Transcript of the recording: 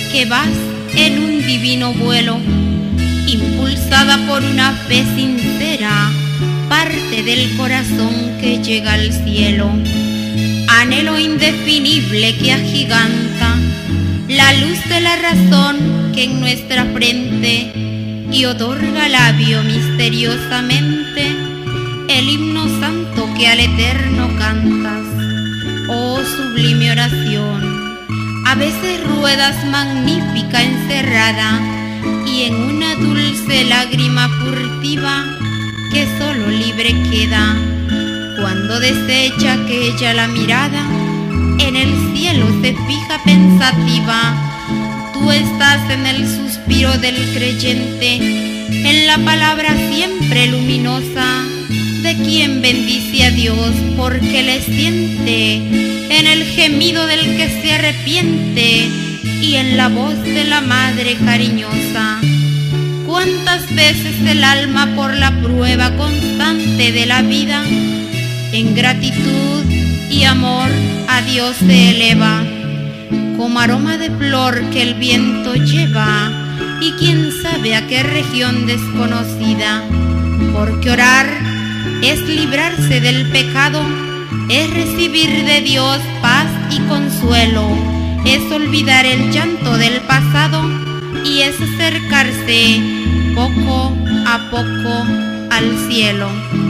que vas en un divino vuelo, impulsada por una fe sincera, parte del corazón que llega al cielo. Anhelo indefinible que agiganta la luz de la razón que en nuestra frente y otorga labio misteriosamente el himno santo que al Eterno cantas. Oh sublime oración, a veces ruedas magnífica encerrada y en una dulce lágrima furtiva que solo libre queda cuando desecha aquella la mirada, en el cielo se fija pensativa. Tú estás en el suspiro del creyente, en la palabra siempre luminosa de quien bendice a Dios porque le siente, en el gemido del que se arrepiente y en la voz de la madre cariñosa. Cuántas veces el alma por la prueba constante de la vida en gratitud y amor a Dios se eleva, como aroma de flor que el viento lleva, y quién sabe a qué región desconocida, porque orar es librarse del pecado, es recibir de Dios paz y consuelo, es olvidar el llanto del pasado y es acercarse poco a poco al cielo.